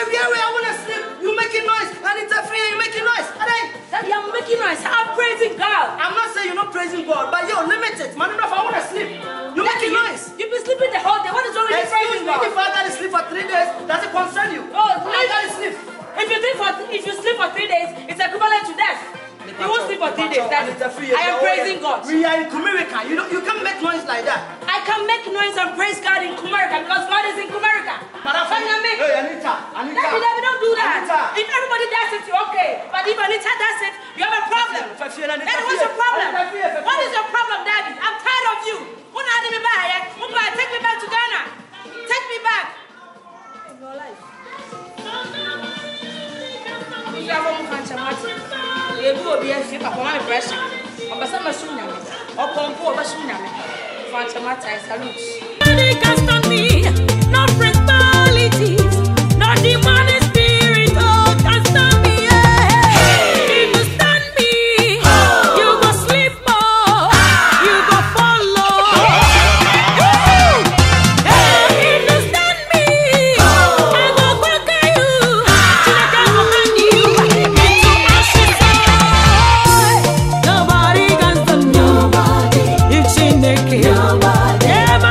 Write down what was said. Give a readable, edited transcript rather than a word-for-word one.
I want to sleep. You making noise. I interfere. You making noise. Daddy, I'm making noise. I'm praising God. I'm not saying you're not praising God, but yo, limit it. Man, enough. I want to sleep. You're making noise. You've been sleeping the whole day. What is wrong with you praising God? If I gotta sleep for 3 days, does it concern you? Oh, I gotta sleep. If you sleep for 3 days, it's equivalent to death. You won't sleep for 3 days. I am praising God. We are in Kumerica. You can't make noise like that. I can make noise and praise God in Kumerica because God is in Kumerica. Hey, Anita. Daddy, don't do that. If everybody does it, you're okay. But if Anita does it, you have a problem. Daddy, what's your problem? What is your problem, Daddy? I'm tired of you. Take me back to Ghana. Take me back. In your life. Nobody can stand me, no principalities, no demonic spirit, oh, can stand me. If you stand me, you go sleep more, you go follow. If you stand me, I go conquer you, till I can command you into ashes. Nobody can stand me. Nobody. It's in the king. Nobody.